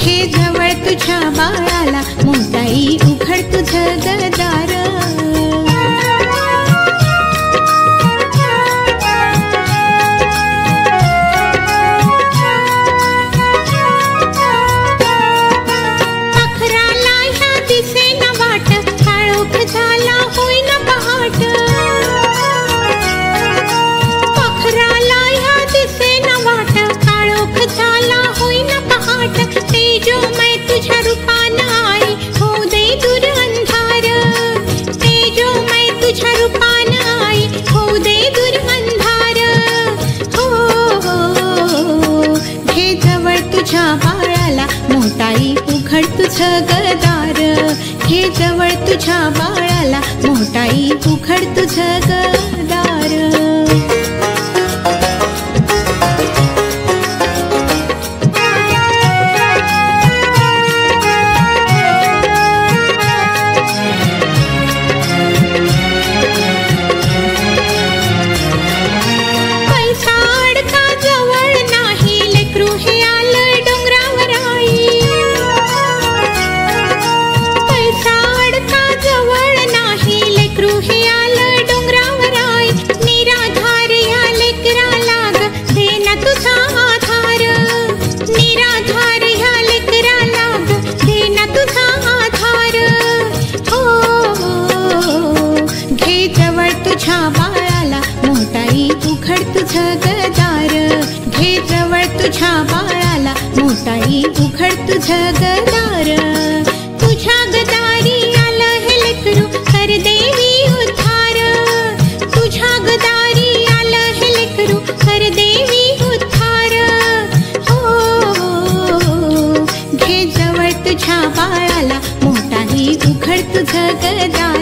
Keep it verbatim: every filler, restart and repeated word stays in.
घे जवळ तुझ्या बाळाला, मोठाई उघड तुझं गदार. पाखराला ह्या दिसेना वाट, काळोख झाला होईना पहाट. पाखराला ह्या दिसेना वाट, काळोख झाला होईना पहाट. तेजोमय तुझ्या रूपानं आई, होऊ दे दूर अंधार. तेजोमय तुझ्या रूपानं आई, होऊ दे दूर अंधार. हो हो, घे जवळ तुझ्या बाळाला, मोठाई उघड तुझं गदार. घे जवळ तुझ्या बाळाला, मोठाई उघड तुझं गदार. तुझ्या बाळाला, मोठाई उघड तुझं गदार. घे जवळ तुझ्या बाळाला, मोठाई उघड तुझं गदार. तुझ्या गदारी आलं हे लेकरू, कर देवी उद्धार. तुझ्या गदारी आलं हे लेकरू, कर देवी उद्धार. हो, घे जवळ तुझ्या बाळाला, मोठाई उघड तुझं गदार.